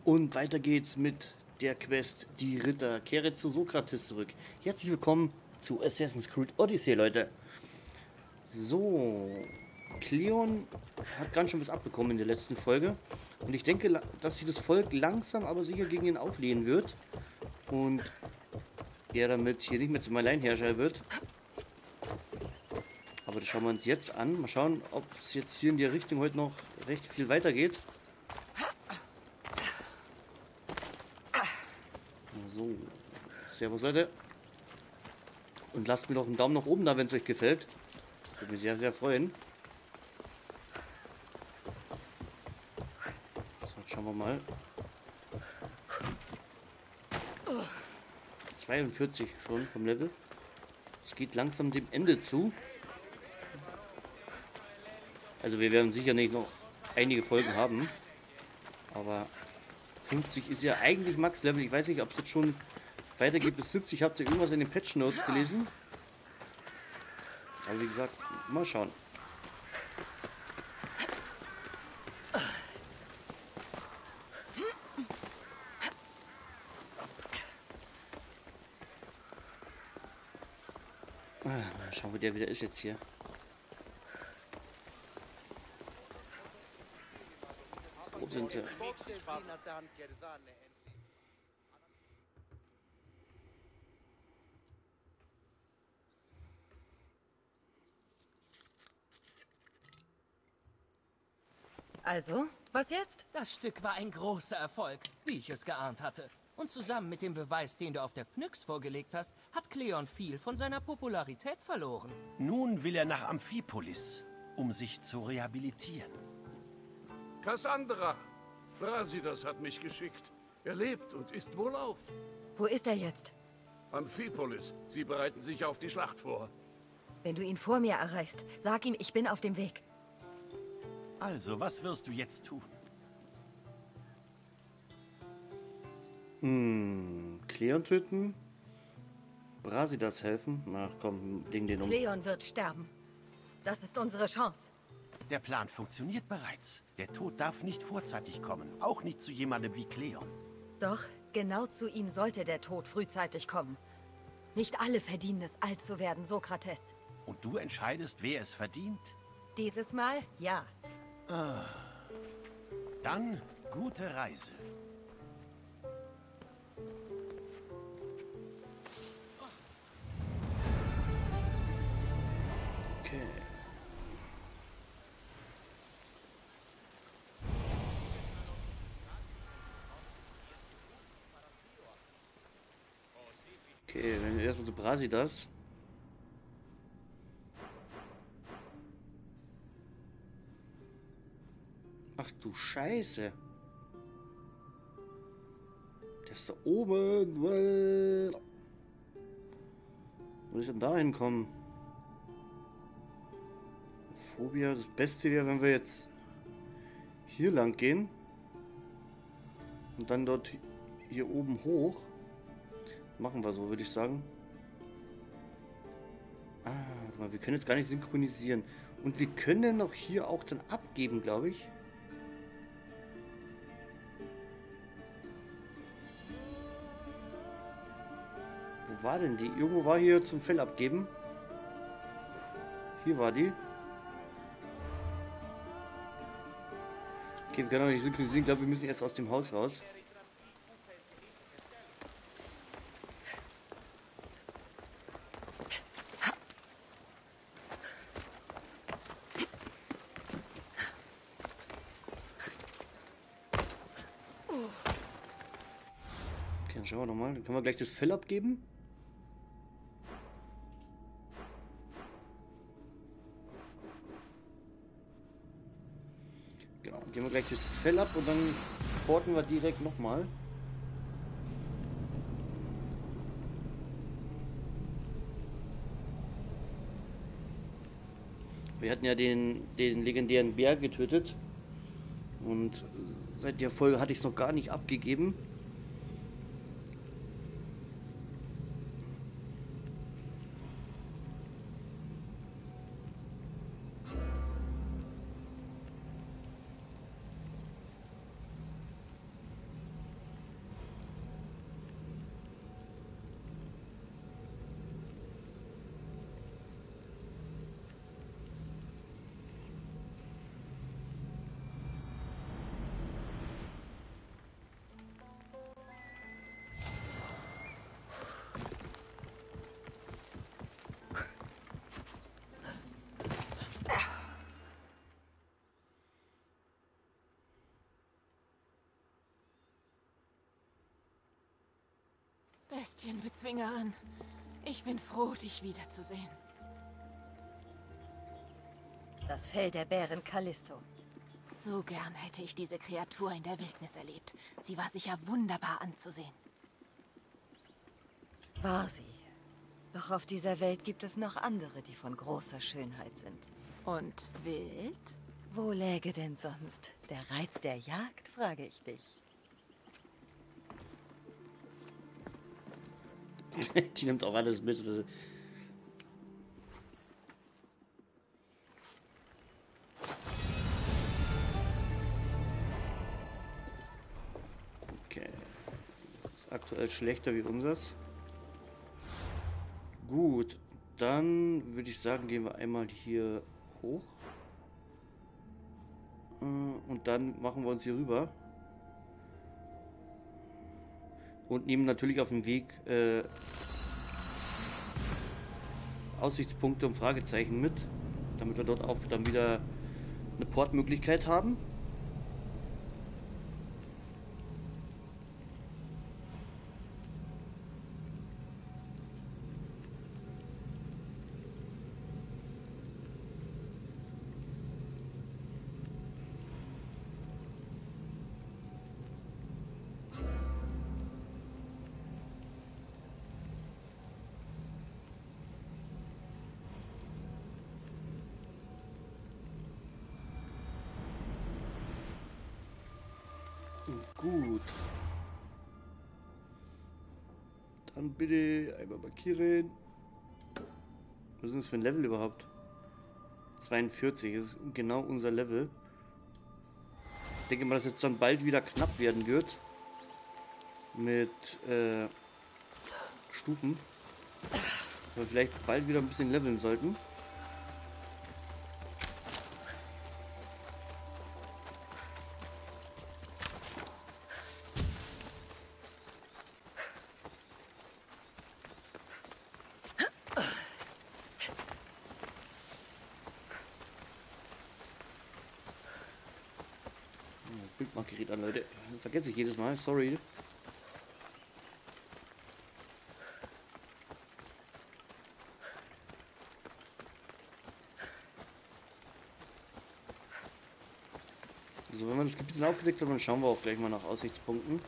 Und weiter geht's mit der Quest Die Ritter. Kehre zu Sokrates zurück. Herzlich willkommen zu Assassin's Creed Odyssey, Leute. So, Cleon hat ganz schön was abbekommen in der letzten Folge. Und ich denke, dass sich das Volk langsam aber sicher gegen ihn auflehnen wird. Und er damit hier nicht mehr zum Alleinherrscher wird. Aber das schauen wir uns jetzt an. Mal schauen, ob es jetzt hier in die Richtung heute noch recht viel weitergeht. So, servus Leute. Und lasst mir doch einen Daumen nach oben da, wenn es euch gefällt. Würde mich sehr, sehr freuen. So, jetzt schauen wir mal. 42 schon vom Level. Es geht langsam dem Ende zu. Also wir werden sicher nicht noch einige Folgen haben. Aber 50 ist ja eigentlich Max-Level. Ich weiß nicht, ob es jetzt schon weitergeht bis 70. Habt ihr irgendwas in den Patch-Notes gelesen? Aber wie gesagt, mal schauen. Mal schauen, wo der wieder ist jetzt hier. Wo sind sie? Also, was jetzt? Das Stück war ein großer Erfolg, wie ich es geahnt hatte. Und zusammen mit dem Beweis, den du auf der Pnyx vorgelegt hast, hat Cleon viel von seiner Popularität verloren. Nun will er nach Amphipolis, um sich zu rehabilitieren. Cassandra! Brasidas hat mich geschickt. Er lebt und ist wohlauf. Wo ist er jetzt? Amphipolis. Sie bereiten sich auf die Schlacht vor. Wenn du ihn vor mir erreichst, sag ihm, ich bin auf dem Weg. Also, was wirst du jetzt tun? Cleon töten? Brasidas helfen? Na komm, leg den um. Cleon wird sterben. Das ist unsere Chance. Der Plan funktioniert bereits. Der Tod darf nicht vorzeitig kommen. Auch nicht zu jemandem wie Cleon. Doch genau zu ihm sollte der Tod frühzeitig kommen. Nicht alle verdienen es, alt zu werden, Sokrates. Und du entscheidest, wer es verdient? Dieses Mal, ja. Dann gute Reise. Okay. Okay, wenn wir erstmal zu Brasidas. Ach du Scheiße. Der ist da oben. Wo soll ich denn da hinkommen? Phobia. Das Beste wäre, wenn wir jetzt hier lang gehen. Und dann dort hier oben hoch. Machen wir so, würde ich sagen. Ah, warte mal, wir können jetzt gar nicht synchronisieren. Und wir können noch hier auch dann abgeben, glaube ich. Wo war denn die? Irgendwo war hier zum Fell abgeben. Hier war die. Okay, wir können noch nicht synchronisieren. Ich glaube, wir müssen erst aus dem Haus raus. Okay, dann schauen wir nochmal. Dann können wir gleich das Fell abgeben. Genau, geben wir gleich das Fell ab und dann porten wir direkt nochmal. Wir hatten ja den legendären Bär getötet. Und seit der Folge hatte ich es noch gar nicht abgegeben. Bestienbezwingerin. Ich bin froh, dich wiederzusehen. Das Fell der Bärin Callisto. So gern hätte ich diese Kreatur in der Wildnis erlebt. Sie war sicher wunderbar anzusehen. War sie. Doch auf dieser Welt gibt es noch andere, die von großer Schönheit sind. Und wild? Wo läge denn sonst der Reiz der Jagd, frage ich dich. Die nimmt auch alles mit. Okay. Ist aktuell schlechter wie unseres. Gut, dann würde ich sagen, gehen wir einmal hier hoch. Und dann machen wir uns hier rüber. Und nehmen natürlich auf dem Weg Aussichtspunkte und Fragezeichen mit, damit wir dort auch dann wieder eine Portmöglichkeit haben. Gut. Dann bitte einmal markieren. Was ist das für ein Level überhaupt? 42, das ist genau unser Level. Ich denke mal, dass jetzt dann bald wieder knapp werden wird. Mit Stufen. Dass wir vielleicht bald wieder ein bisschen leveln sollten. Bildmarkgerät an, Leute. Das vergesse ich jedes Mal, sorry. So, wenn wir das Gebiet dann aufgedeckt haben, dann schauen wir auch gleich mal nach Aussichtspunkten.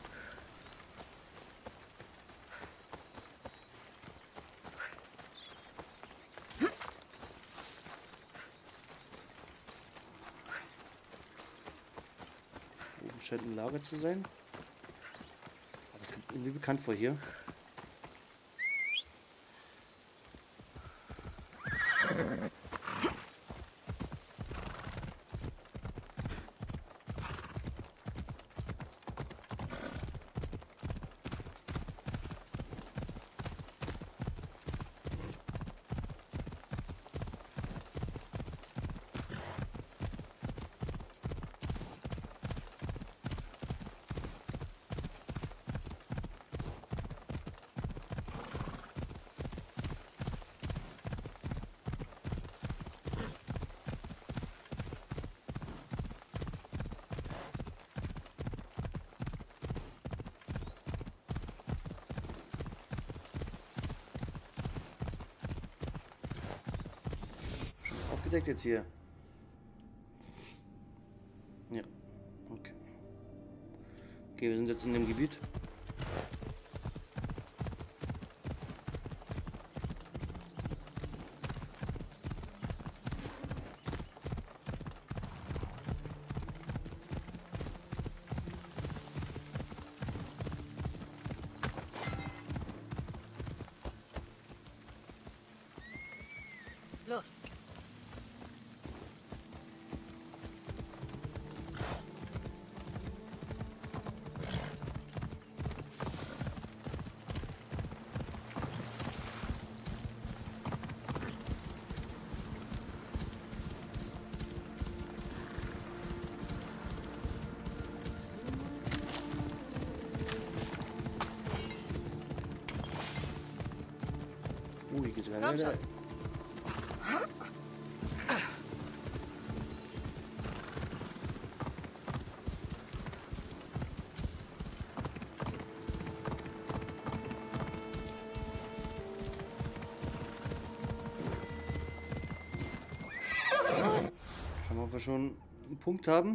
Scheint ein Lager zu sein. Aber das kommt irgendwie bekannt vor hier. Aufgedeckt jetzt hier. Ja, okay. Okay, wir sind jetzt in dem Gebiet. Los. Hier geht's Komm schon. Ob wir schon einen Punkt haben?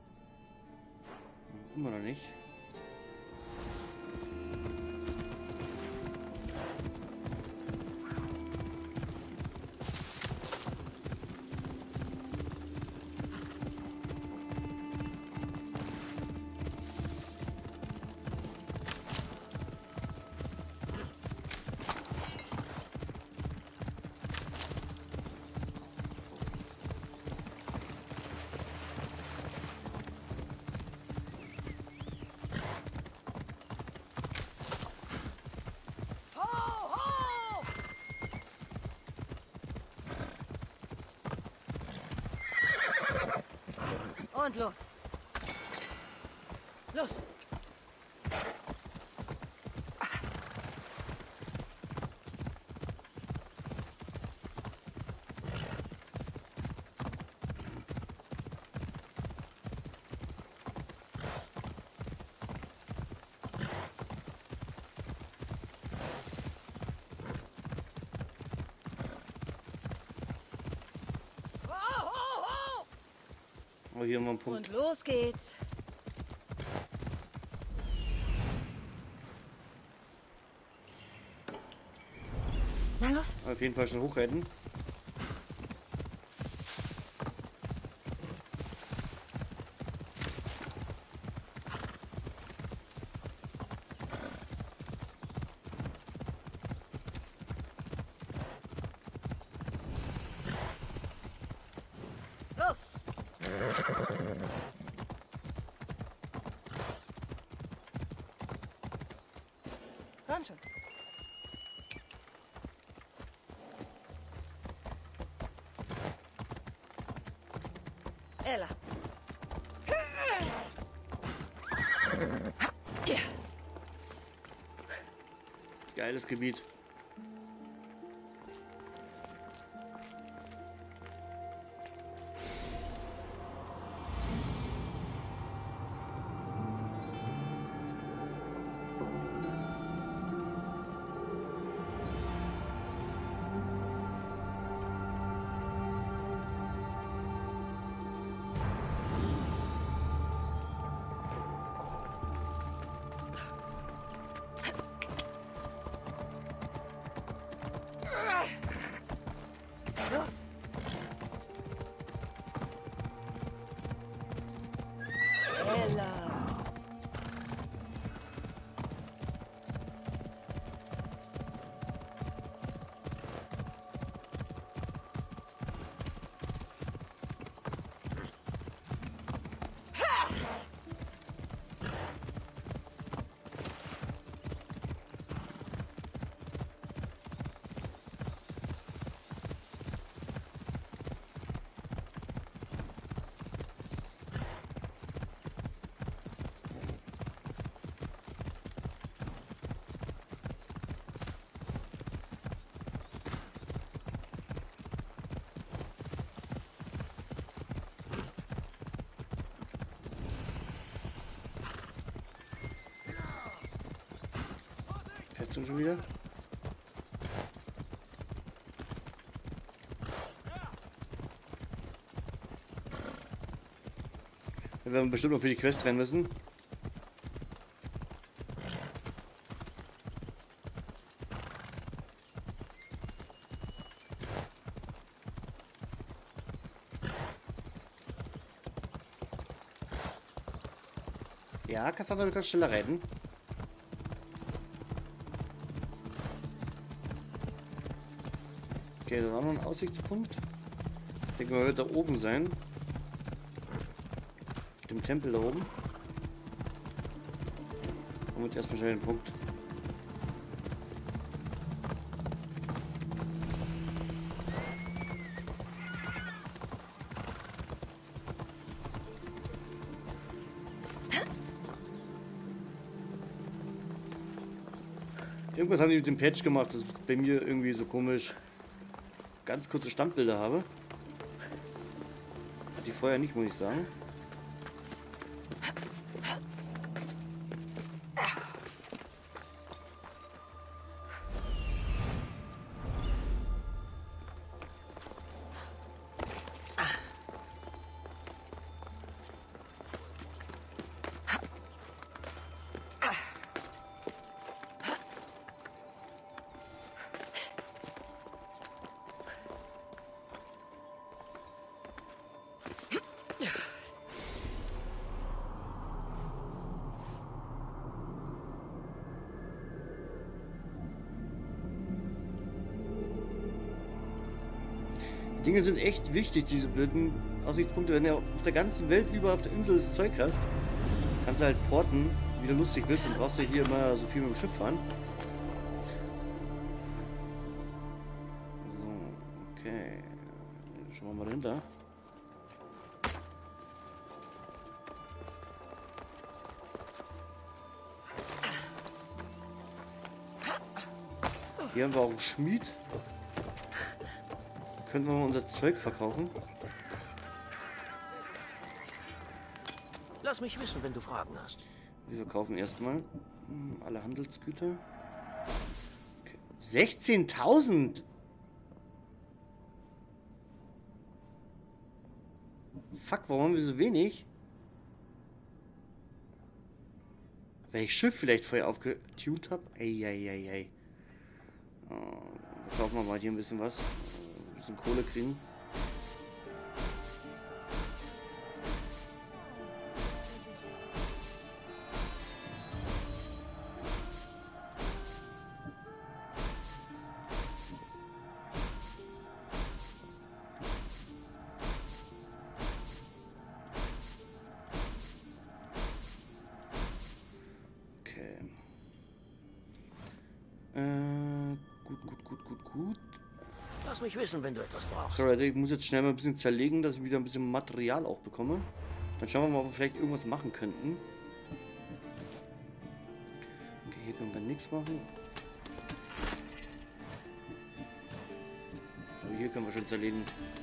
Immer noch nicht. Und los. Los. Oh, hier haben wir einen Punkt. Und los geht's. Na los. Auf jeden Fall schon hochreiten. Los. Komm schon. Ella. Ja. Geiles Gebiet. Los. Ella. Fährst du schon wieder? Wir werden bestimmt noch für die Quest rennen müssen. Ja, Cassandra, du kannst schneller reiten. Okay, da war noch ein Aussichtspunkt. Ich denke mal, wird da oben sein. Auf dem Tempel da oben. Haben wir jetzt erstmal schnell den Punkt. Irgendwas haben die mit dem Patch gemacht, das ist bei mir irgendwie so komisch. Ganz kurze Standbilder habe. Die vorher nicht, muss ich sagen. Dinge sind echt wichtig, diese blöden Aussichtspunkte. Wenn du auf der ganzen Welt über auf der Insel das Zeug hast, kannst du halt porten, wie du lustig bist, und brauchst du hier immer so viel mit dem Schiff fahren. So, okay. Schauen wir mal dahinter. Hier haben wir auch einen Schmied. Können wir mal unser Zeug verkaufen? Lass mich wissen, wenn du Fragen hast. Wir verkaufen erstmal alle Handelsgüter. Okay. 16.000! Fuck, warum haben wir so wenig? Weil ich Schiff vielleicht vorher aufgetunt habe? Eieiei. Verkaufen wir mal hier ein bisschen was. Ein bisschen Kohle kriegen. Gut. Lass mich wissen, wenn du etwas brauchst. So, Leute, ich muss jetzt schnell mal ein bisschen zerlegen, dass ich wieder ein bisschen Material auch bekomme. Dann schauen wir mal, ob wir vielleicht irgendwas machen könnten. Okay, hier können wir nichts machen. Aber hier können wir schon zerlegen.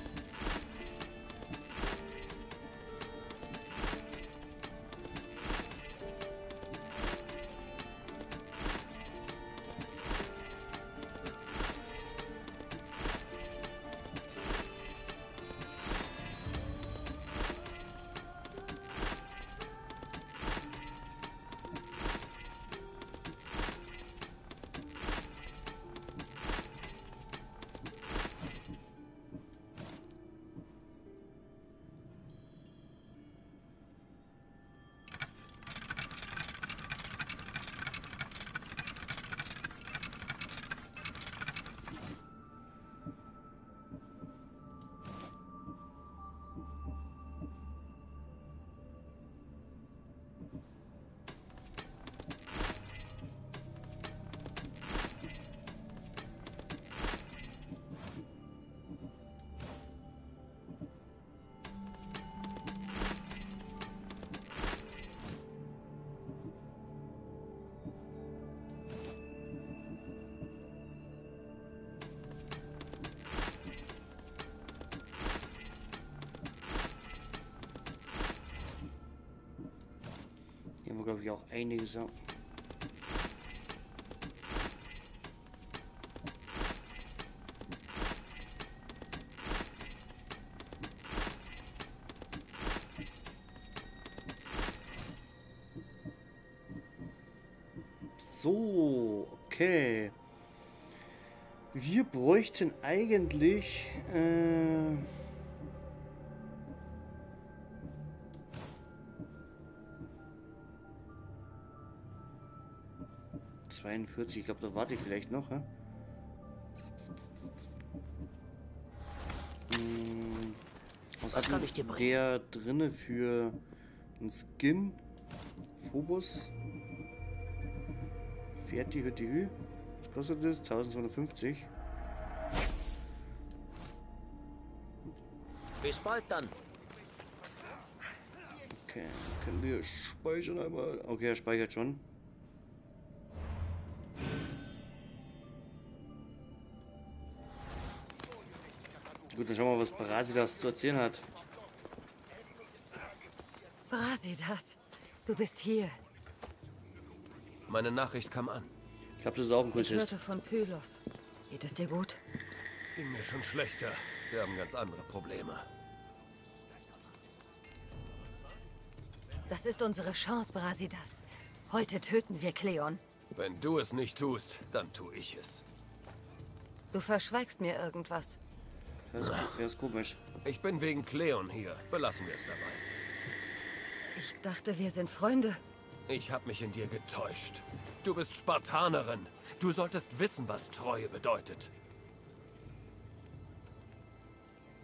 Hier haben wir, glaube ich, auch einiges. Ja. So, okay. Wir bräuchten eigentlich 42, ich glaube, da warte ich vielleicht noch. Ja? Was kann ich dir bringen? Der drinne für einen Skin? Phobos? Fertig, Hütti. Was kostet das? 1250. Bis bald dann. Okay, können wir speichern einmal. Okay, er speichert schon. Gut, dann schauen wir mal, was Brasidas zu erzählen hat. Brasidas, du bist hier. Meine Nachricht kam an. Ich glaube, das ist auch ein Ich Kultist. hörte von Pylos. Geht es dir gut? Ging mir schon schlechter. Wir haben ganz andere Probleme. Das ist unsere Chance, Brasidas. Heute töten wir Cleon. Wenn du es nicht tust, dann tue ich es. Du verschweigst mir irgendwas. Das ist komisch. Ich bin wegen Cleon hier. Belassen wir es dabei. Ich dachte, wir sind Freunde. Ich habe mich in dir getäuscht. Du bist Spartanerin. Du solltest wissen, was Treue bedeutet.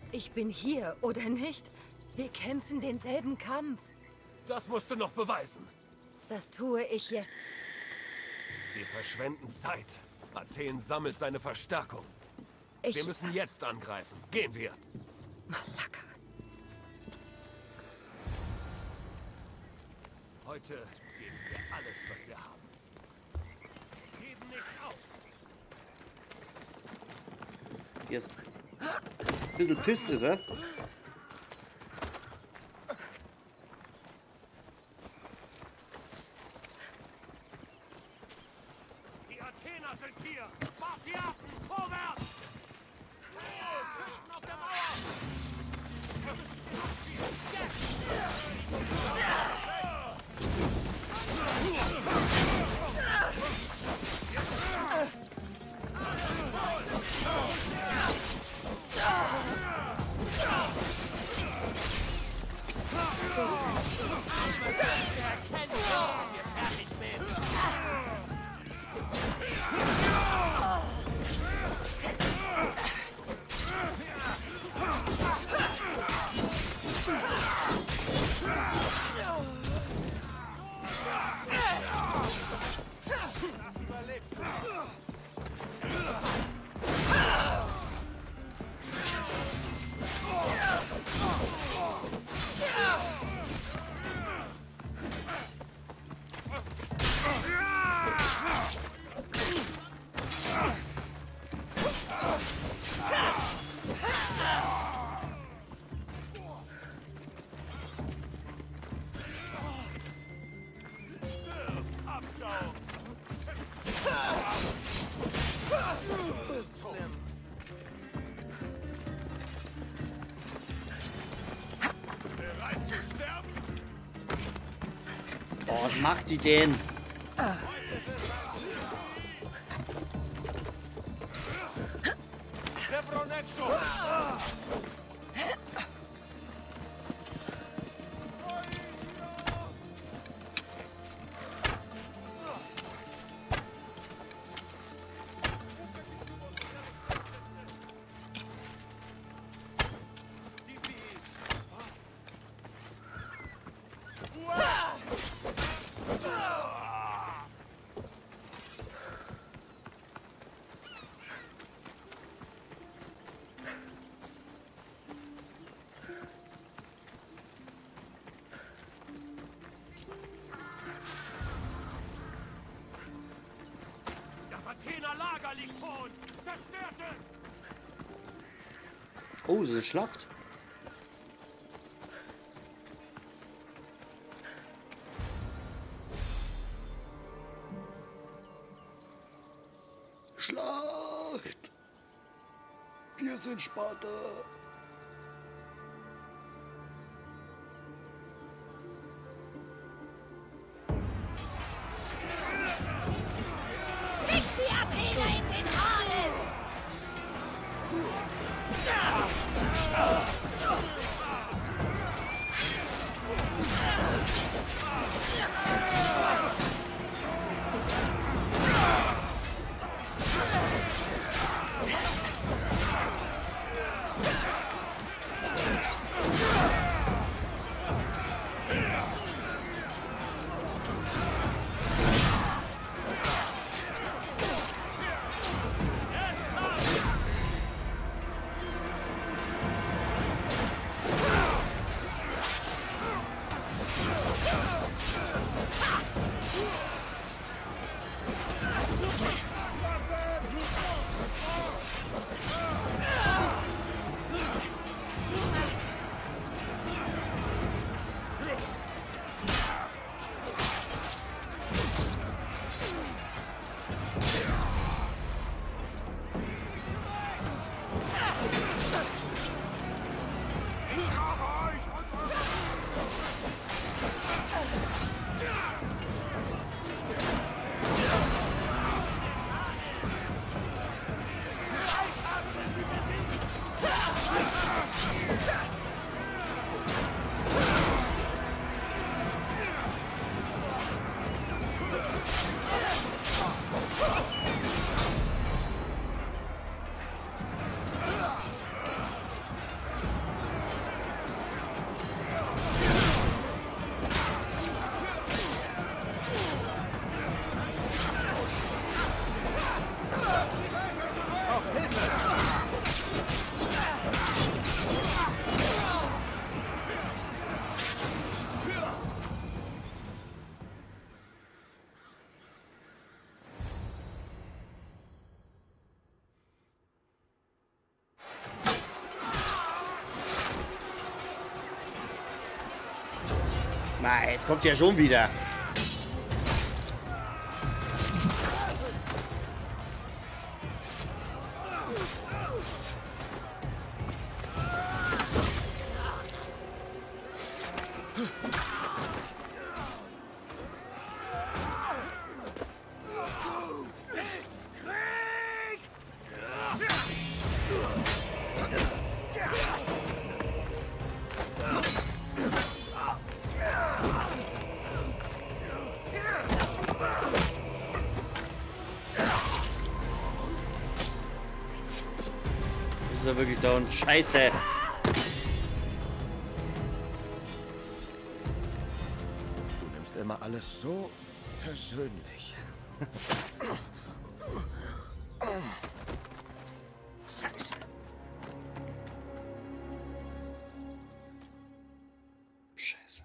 Ich bin hier, oder nicht? Wir kämpfen denselben Kampf. Das musst du noch beweisen. Das tue ich jetzt. Wir verschwenden Zeit. Athen sammelt seine Verstärkung. Ich... Wir müssen jetzt angreifen. Gehen wir. Malaka. Heute geben wir alles, was wir haben. Wir geben nicht auf. Jetzt. Ein bisschen pisst ist er. Die Athener sind hier! Spartiaten, vorwärts! Schützen auf der Mauer! Wir müssen sie abziehen! Oh, was macht die denn? Das Athener Lager liegt vor uns! Zerstört es! Oh, das ist eine Schlacht. Schlacht! Wir sind Sparta. Die Athener in den Hades! Na, jetzt kommt ja schon wieder. Das ist ja wirklich dauernd Scheiße. Du nimmst immer alles so persönlich. Scheiße.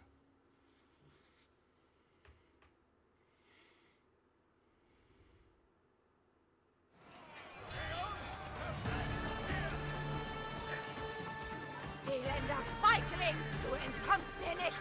Elender Feigling! Du entkommst mir nicht!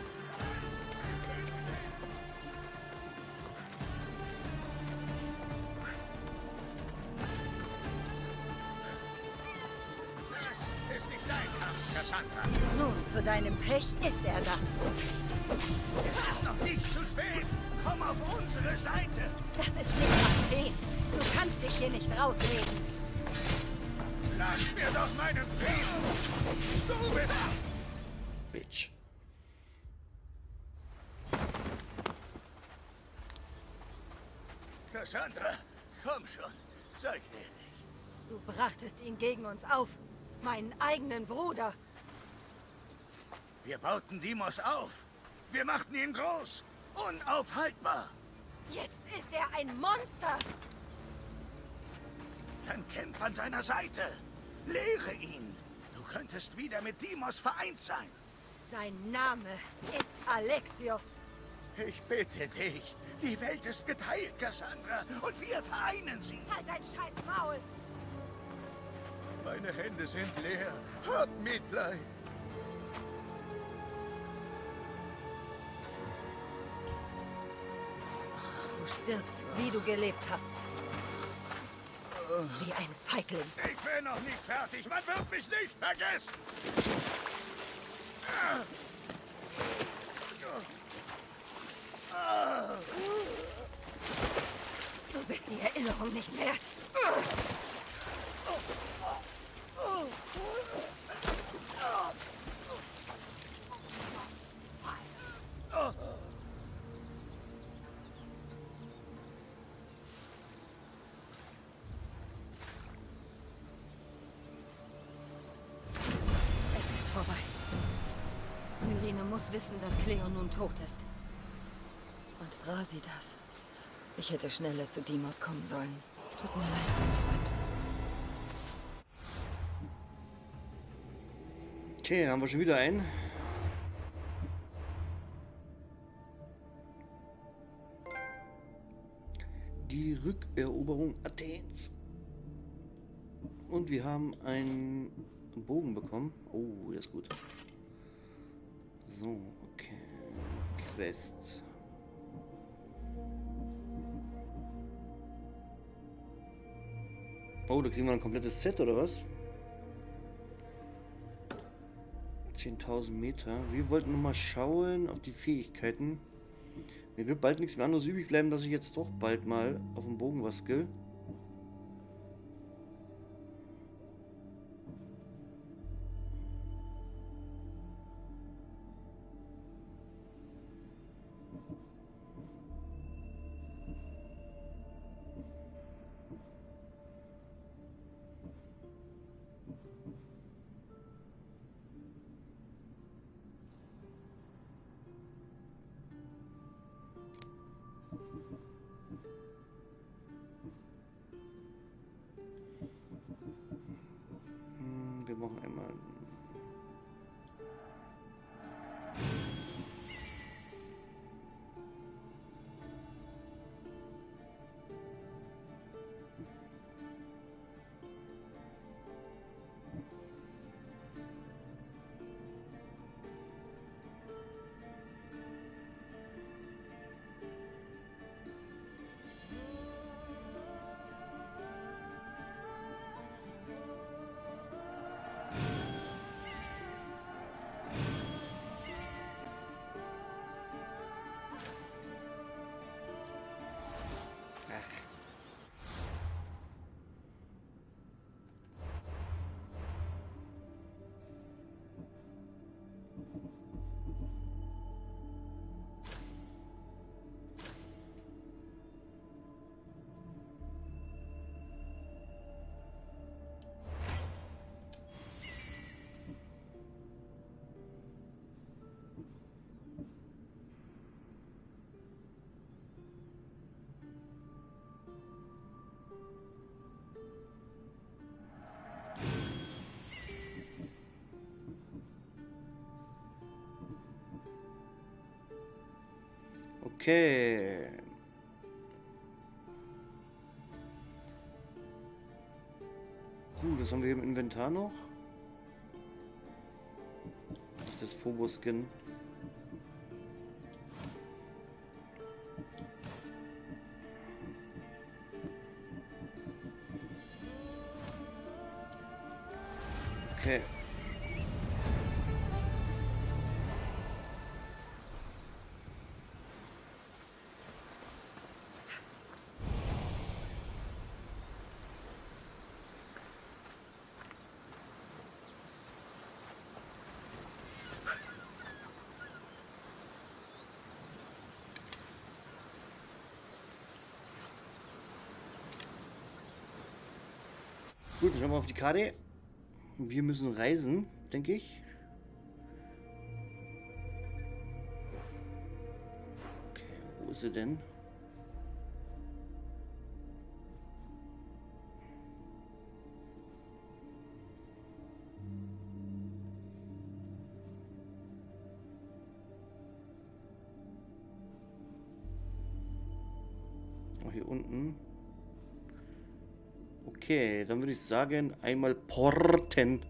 Nun, zu deinem Pech ist er das. Es ist noch nicht zu spät. Komm auf unsere Seite. Das ist nicht okay. Du kannst dich hier nicht rausreden. Lass mir doch meinen Frieden. Du bist... Bitch. Cassandra, komm schon. Sei gnädig. Du brachtest ihn gegen uns auf. Meinen eigenen Bruder. Wir bauten Deimos auf. Wir machten ihn groß. Unaufhaltbar. Jetzt ist er ein Monster. Dann kämpf an seiner Seite. Lehre ihn. Du könntest wieder mit Deimos vereint sein. Sein Name ist Alexios. Ich bitte dich. Die Welt ist geteilt, Cassandra. Und wir vereinen sie. Halt dein scheiß Maul. Meine Hände sind leer. Hab Mitleid. Du stirbst, wie du gelebt hast. Wie ein Feigling. Ich bin noch nicht fertig. Man wird mich nicht vergessen. Du bist die Erinnerung nicht wert. Es ist vorbei. Myrine muss wissen, dass Cleon nun tot ist. Und Brasidas. Ich hätte schneller zu Deimos kommen sollen. Tut mir leid, mein Freund. Okay, haben wir schon wieder einen. Die Rückeroberung Athens. Und wir haben einen Bogen bekommen. Oh, der ist gut. So, okay. Quests. Oh, da kriegen wir ein komplettes Set, oder was? 10.000 Meter. Wir wollten noch mal schauen auf die Fähigkeiten. Mir wird bald nichts mehr anderes übrig bleiben, dass ich jetzt doch bald mal auf dem Bogen was skill. Wir machen einmal. Okay. Gut, was haben wir hier im Inventar noch? Das Phobos-Skin. Okay. Gut, dann schauen wir auf die Karte. Wir müssen reisen, denke ich. Okay, wo ist sie denn? Oh, hier unten. Okay, dann würde ich sagen, einmal porten.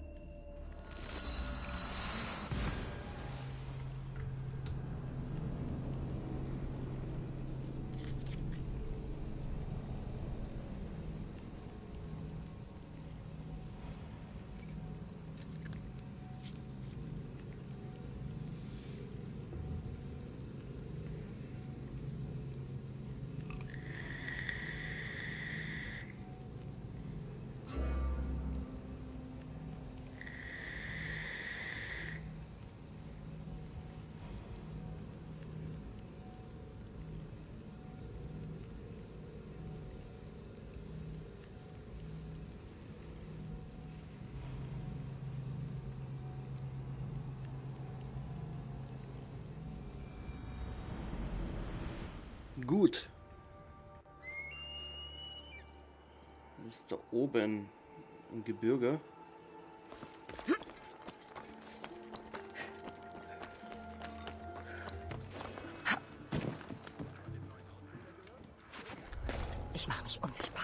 Gut. Das ist da oben im Gebirge. Ich mache mich unsichtbar.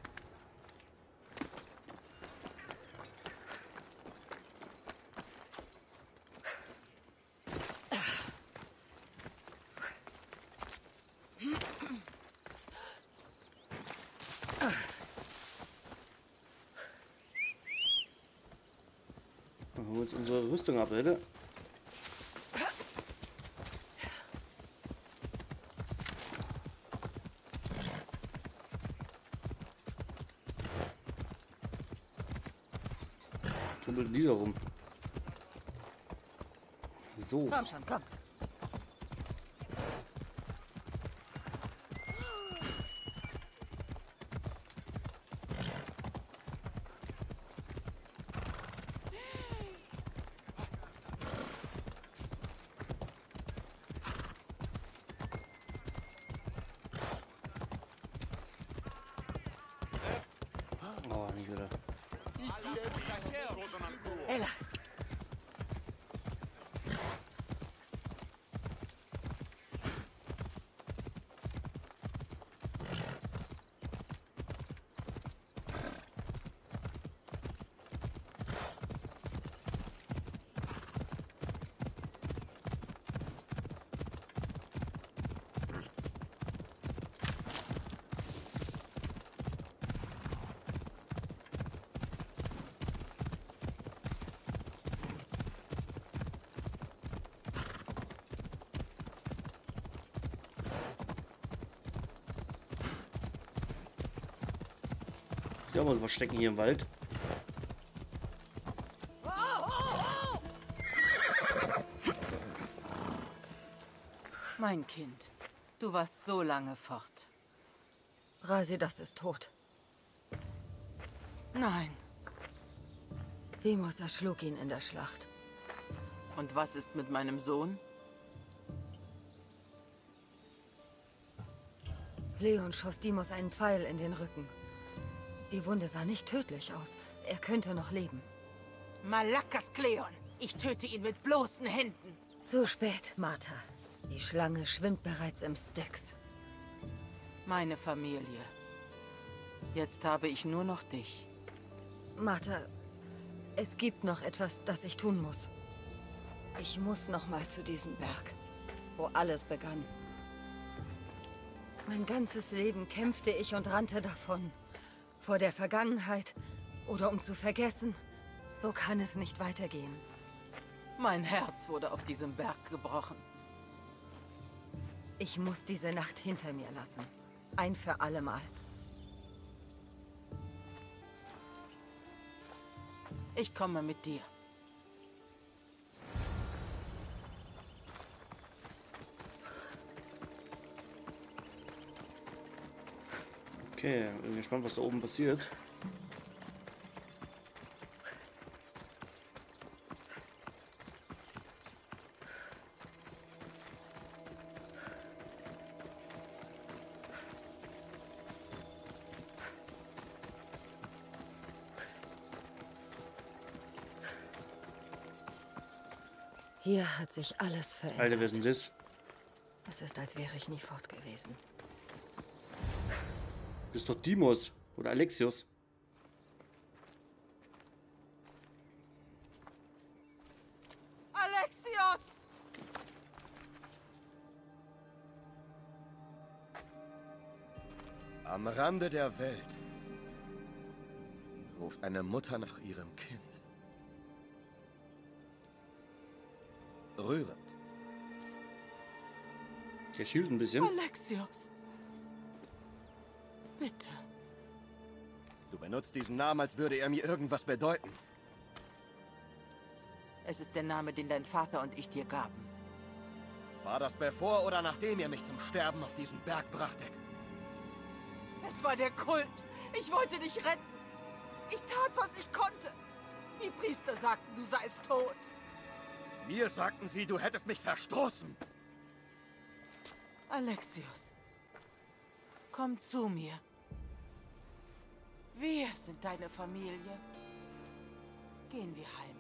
Dann holen wir uns unsere Rüstung ab, Leute. Tummelt die da rum. So. Komm schon, komm. Oh, nicht wieder. Ella. Ist ja auch mal so verstecken hier im Wald. Mein Kind, du warst so lange fort. Brasidas ist tot. Nein. Deimos erschlug ihn in der Schlacht. Und was ist mit meinem Sohn? Leon schoss Deimos einen Pfeil in den Rücken. Die Wunde sah nicht tödlich aus. Er könnte noch leben. Malakas Kleon! Ich töte ihn mit bloßen Händen! Zu spät, Martha. Die Schlange schwimmt bereits im Styx. Meine Familie. Jetzt habe ich nur noch dich. Martha, es gibt noch etwas, das ich tun muss. Ich muss noch mal zu diesem Berg, wo alles begann. Mein ganzes Leben kämpfte ich und rannte davon. Vor der Vergangenheit oder um zu vergessen. So kann es nicht weitergehen. Mein Herz wurde auf diesem Berg gebrochen. Ich muss diese Nacht hinter mir lassen. Ein für alle Mal. Ich komme mit dir. Okay, bin gespannt, was da oben passiert. Hier hat sich alles verändert. Alter, wer ist denn das? Es ist, als wäre ich nie fort gewesen. Das ist doch Deimos oder Alexios. Alexios! Am Rande der Welt ruft eine Mutter nach ihrem Kind. Rührend. Der schielt ein bisschen. Alexios! Bitte. Du benutzt diesen Namen, als würde er mir irgendwas bedeuten. Es ist der Name, den dein Vater und ich dir gaben. War das bevor oder nachdem ihr mich zum Sterben auf diesen Berg brachtet? Es war der Kult. Ich wollte dich retten. Ich tat, was ich konnte. Die Priester sagten, du seist tot. Mir sagten sie, du hättest mich verstoßen. Alexios, komm zu mir. Wir sind deine Familie. Gehen wir heim.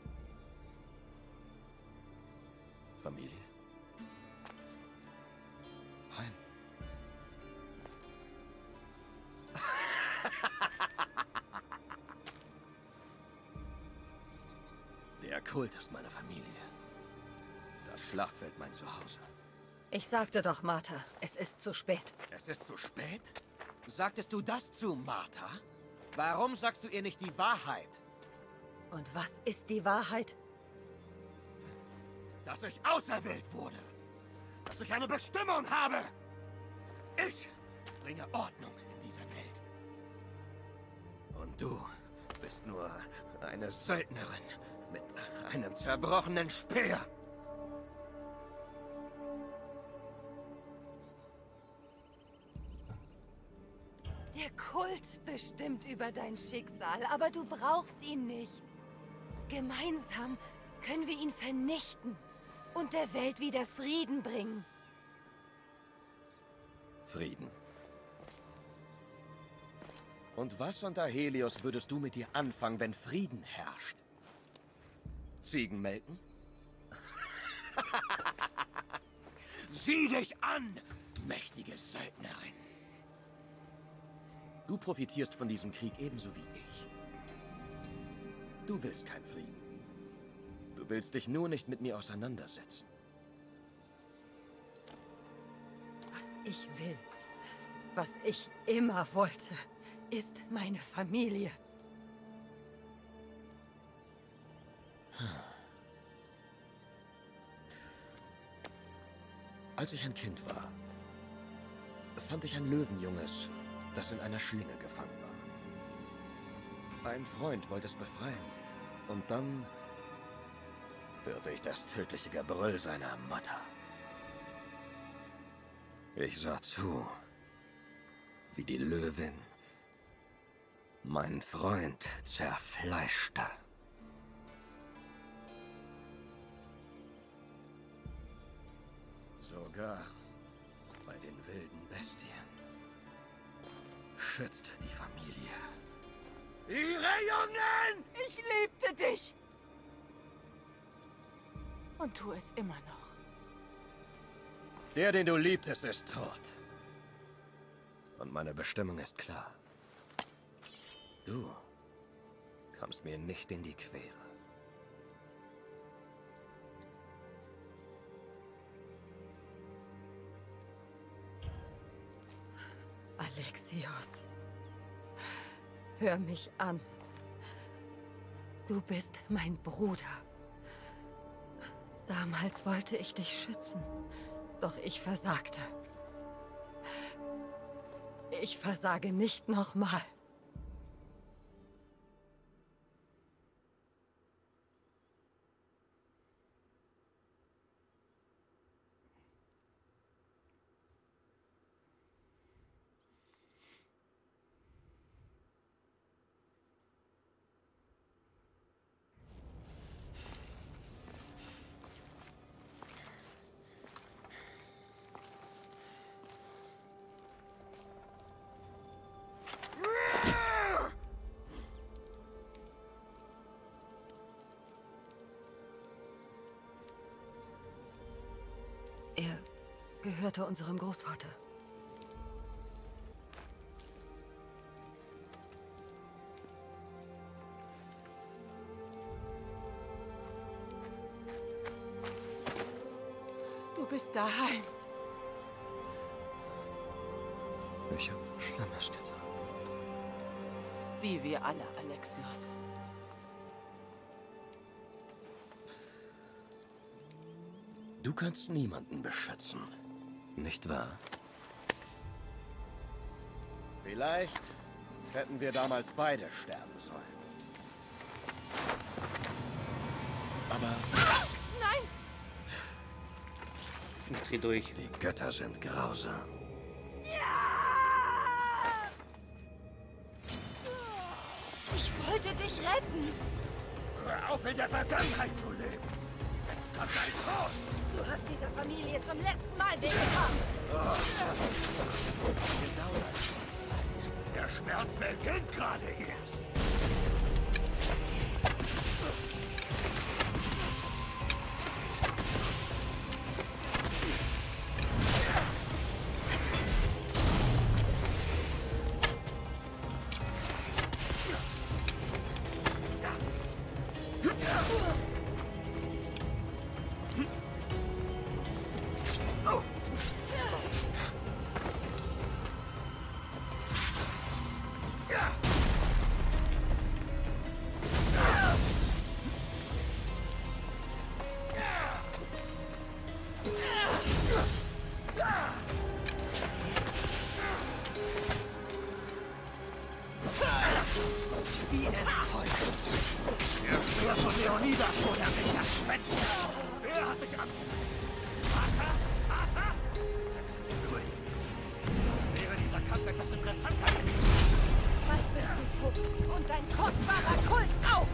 Familie. Heim. Der Kult ist meine Familie. Das Schlachtfeld mein Zuhause. Ich sagte doch, Martha, es ist zu spät. Es ist zu spät? Sagtest du das zu Martha? Warum sagst du ihr nicht die Wahrheit? Und was ist die Wahrheit? Dass ich auserwählt wurde. Dass ich eine Bestimmung habe. Ich bringe Ordnung in diese Welt. Und du bist nur eine Söldnerin mit einem zerbrochenen Speer. Der Kult bestimmt über dein Schicksal, aber du brauchst ihn nicht. Gemeinsam können wir ihn vernichten und der Welt wieder Frieden bringen. Frieden. Und was unter Helios würdest du mit dir anfangen, wenn Frieden herrscht? Ziegen melken? Sieh dich an, mächtige Söldnerin. Du profitierst von diesem Krieg ebenso wie ich. Du willst keinen Frieden. Du willst dich nur nicht mit mir auseinandersetzen. Was ich will, was ich immer wollte, ist meine Familie. Als ich ein Kind war, fand ich ein Löwenjunges, das in einer Schlinge gefangen war. Ein Freund wollte es befreien. Und dann hörte ich das tödliche Gebrüll seiner Mutter. Ich sah zu, wie die Löwin meinen Freund zerfleischte. Sogar bei den wilden Bestien schützt die Familie ihre Jungen! Ich liebte dich! Und tu es immer noch. Der, den du liebtest, ist tot. Und meine Bestimmung ist klar. Du kommst mir nicht in die Quere. Alexios, hör mich an. Du bist mein Bruder. Damals wollte ich dich schützen, doch ich versagte. Ich versage nicht nochmal. Er gehörte unserem Großvater. Du bist daheim. Ich habe Schlimmes getan. Wie wir alle, Alexios. Du kannst niemanden beschützen, nicht wahr? Vielleicht hätten wir damals beide sterben sollen. Aber... Nein! Ich dreh durch. Die Götter sind grausam. Ich wollte dich retten! Hör auf, in der Vergangenheit zu leben! Jetzt kommt dein Tod! Du hast dieser Familie zum letzten Mal wehgetan! Genau das ist falsch. Der Schmerz beginnt gerade erst. Wie enttäuscht. Der Speer von Leonidas wurde mich erschwätzt. Wer hat dich angegriffen? Vater? Vater? Wäre dieser Kampf etwas interessanter gewesen. Bald bist du tot und dein kostbarer Kult auch!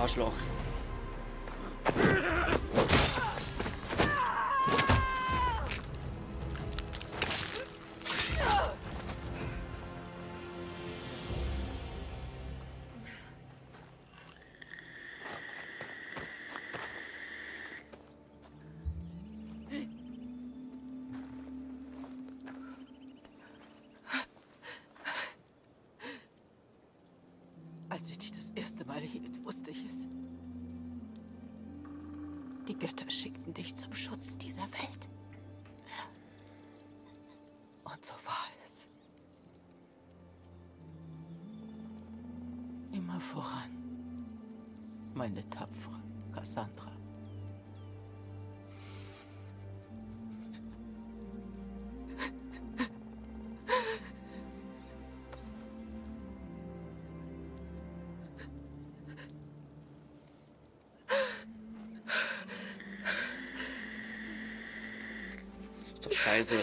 Arschloch. Als ich dich das erste Mal hielt, wusste ich es. Die Götter schickten dich zum Schutz dieser Welt. Und so war es. Immer voran, meine tapfere Cassandra. Ist doch scheiße.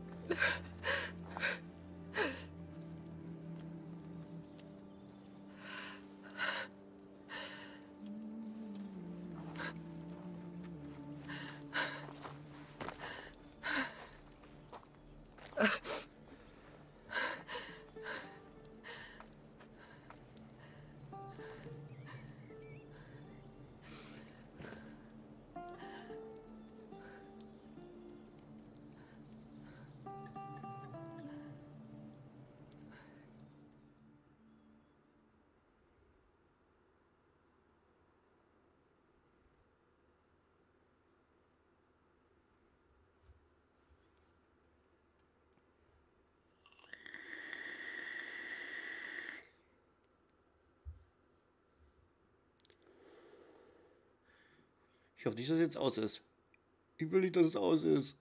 Ich hoffe nicht, dass es jetzt aus ist. Ich will nicht, dass es aus ist.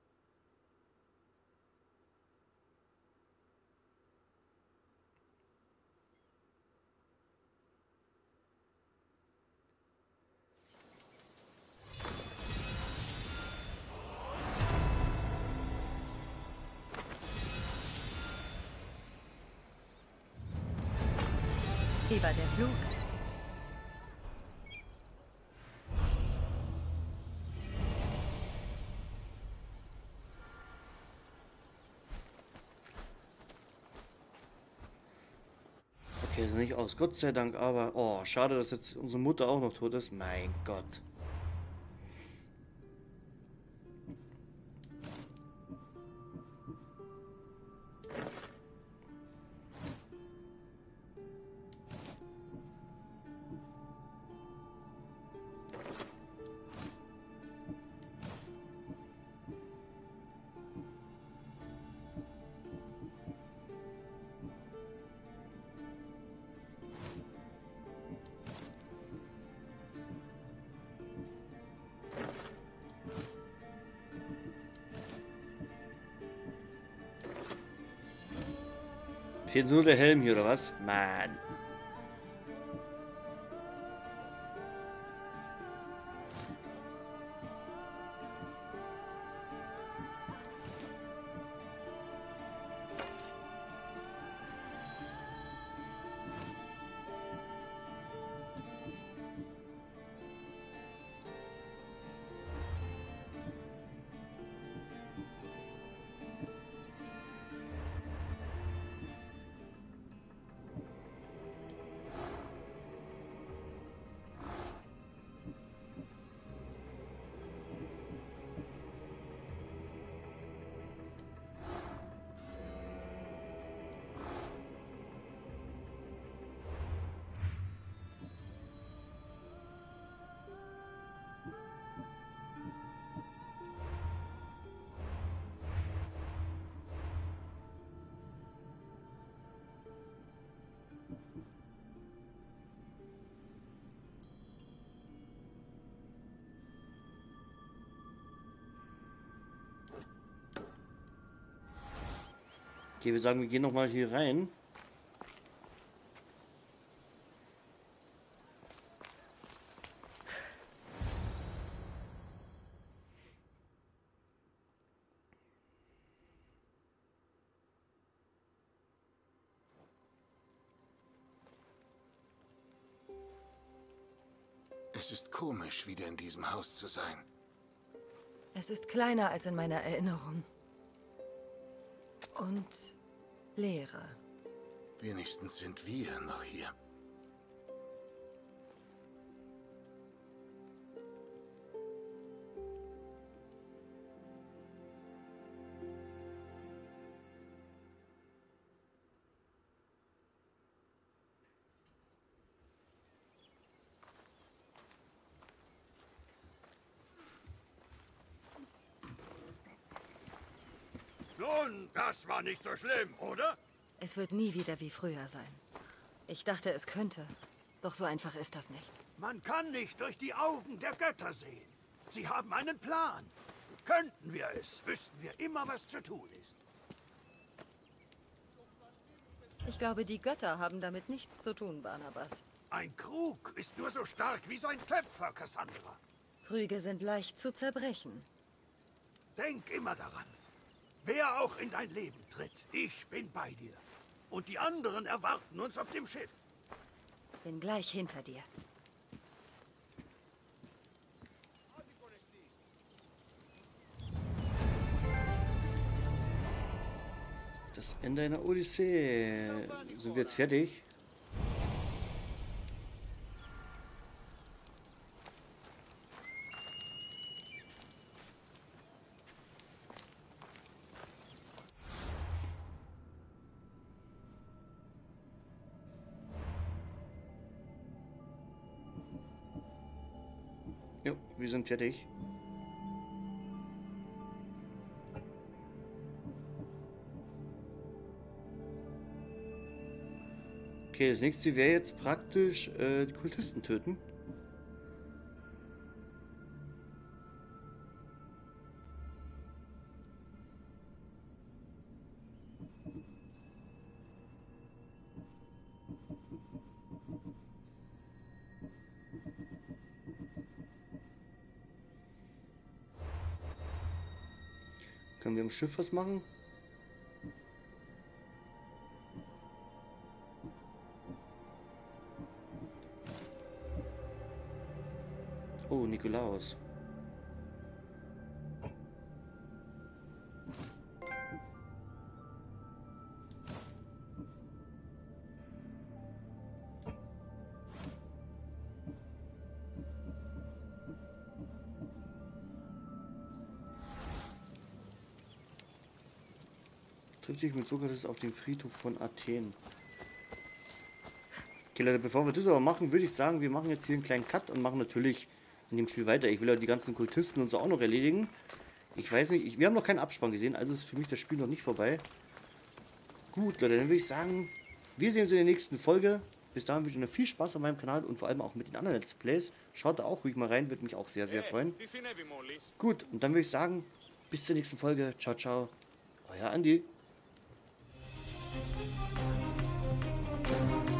Wie war der Flug? Okay, ist nicht aus. Gott sei Dank, aber... Oh, schade, dass jetzt unsere Mutter auch noch tot ist. Mein Gott. Fehlt nur der Helm hier, oder was? Mann. Okay, wir sagen, wir gehen noch mal hier rein. Es ist komisch, wieder in diesem Haus zu sein. Es ist kleiner als in meiner Erinnerung. Und leerer. Wenigstens sind wir noch hier. Nun, das war nicht so schlimm, oder? Es wird nie wieder wie früher sein. Ich dachte, es könnte. Doch so einfach ist das nicht. Man kann nicht durch die Augen der Götter sehen. Sie haben einen Plan. Könnten wir es, wüssten wir immer, was zu tun ist. Ich glaube, die Götter haben damit nichts zu tun, Barnabas. Ein Krug ist nur so stark wie sein Töpfer, Cassandra. Krüge sind leicht zu zerbrechen. Denk immer daran. Wer auch in dein Leben tritt, ich bin bei dir. Und die anderen erwarten uns auf dem Schiff. Bin gleich hinter dir. Das Ende einer Odyssee. Sind wir jetzt fertig? Jo, wir sind fertig. Okay, das nächste wäre jetzt praktisch die Kultisten töten. Können wir im Schiff was machen? Oh, Nikolaus. Trifft sich mit Sokrates auf dem Friedhof von Athen. Okay, Leute, bevor wir das aber machen, würde ich sagen, wir machen jetzt hier einen kleinen Cut und machen natürlich in dem Spiel weiter. Ich will ja die ganzen Kultisten und so auch noch erledigen. Ich weiß nicht, wir haben noch keinen Abspann gesehen, also ist für mich das Spiel noch nicht vorbei. Gut, Leute, dann würde ich sagen, wir sehen uns in der nächsten Folge. Bis dahin wünsche ich euch viel Spaß auf meinem Kanal und vor allem auch mit den anderen Let's Plays. Schaut da auch ruhig mal rein, würde mich auch sehr, sehr freuen. Gut, und dann würde ich sagen, bis zur nächsten Folge. Ciao, ciao. Euer Andi.